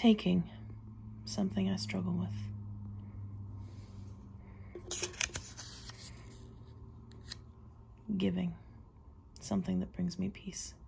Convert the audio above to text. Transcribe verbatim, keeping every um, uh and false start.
Taking, something I struggle with. Giving, something that brings me peace.